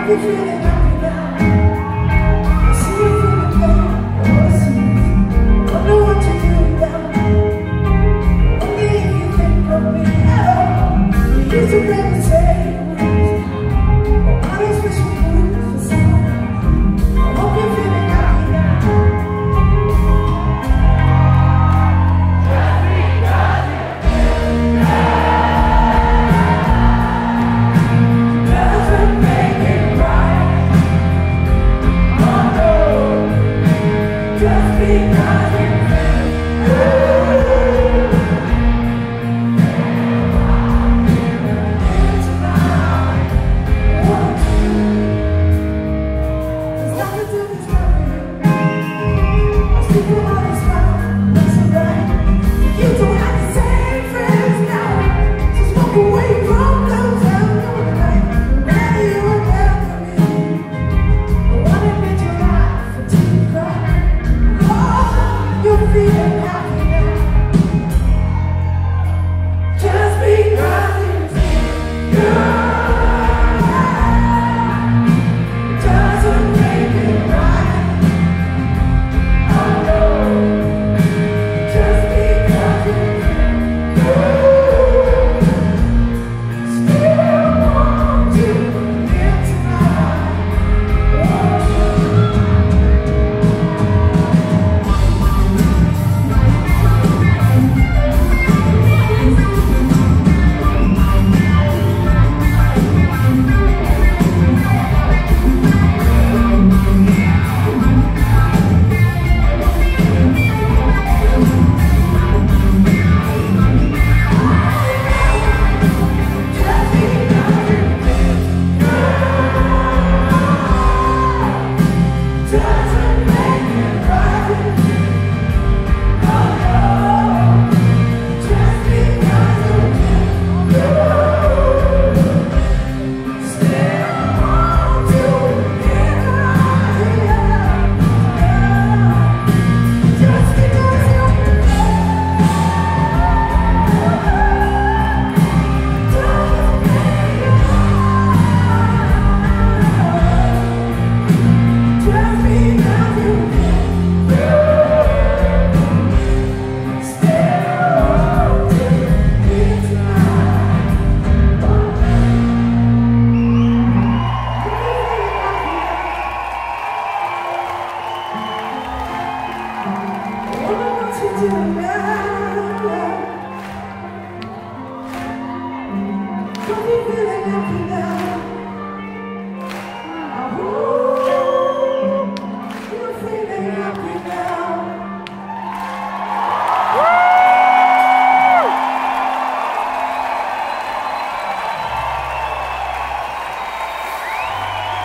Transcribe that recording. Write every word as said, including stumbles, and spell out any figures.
you're feeling happy now. I see you feeling pain overseas. Wonder what you're doing now. Wonder if you think of me at all. You used to never say but I don't special mood for someone. I hope you're feeling happy now. Don't be